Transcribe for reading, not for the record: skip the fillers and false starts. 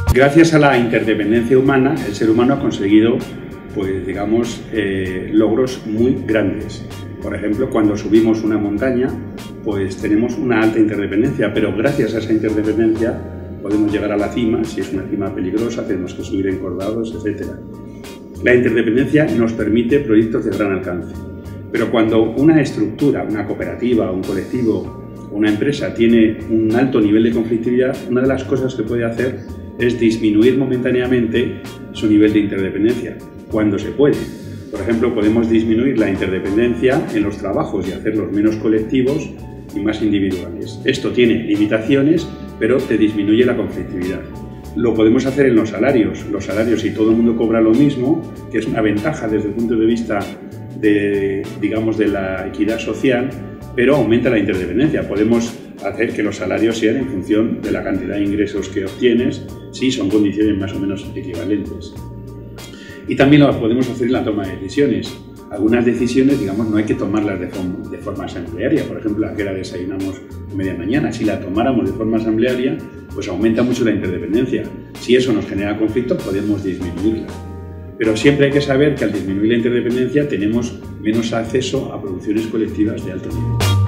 Gracias a la interdependencia humana, el ser humano ha conseguido, pues digamos, logros muy grandes. Por ejemplo, cuando subimos una montaña, pues tenemos una alta interdependencia, pero gracias a esa interdependencia podemos llegar a la cima. Si es una cima peligrosa, tenemos que subir encordados, etc. La interdependencia nos permite proyectos de gran alcance, pero cuando una estructura, una cooperativa, un colectivo, una empresa tiene un alto nivel de conflictividad, una de las cosas que puede hacer es disminuir momentáneamente su nivel de interdependencia, cuando se puede. Por ejemplo, podemos disminuir la interdependencia en los trabajos y hacerlos menos colectivos y más individuales. Esto tiene limitaciones, pero te disminuye la conflictividad. Lo podemos hacer en los salarios. Los salarios, si todo el mundo cobra lo mismo, que es una ventaja desde el punto de vista de, digamos, de la equidad social, pero aumenta la interdependencia. Podemos hacer que los salarios sean en función de la cantidad de ingresos que obtienes, si son condiciones más o menos equivalentes. Y también lo podemos hacer en la toma de decisiones. Algunas decisiones, digamos, no hay que tomarlas de forma asamblearia. Por ejemplo, la que la desayunamos a media mañana. Si la tomáramos de forma asamblearia, pues aumenta mucho la interdependencia. Si eso nos genera conflicto, podemos disminuirla. Pero siempre hay que saber que al disminuir la interdependencia tenemos menos acceso a producciones colectivas de alto nivel.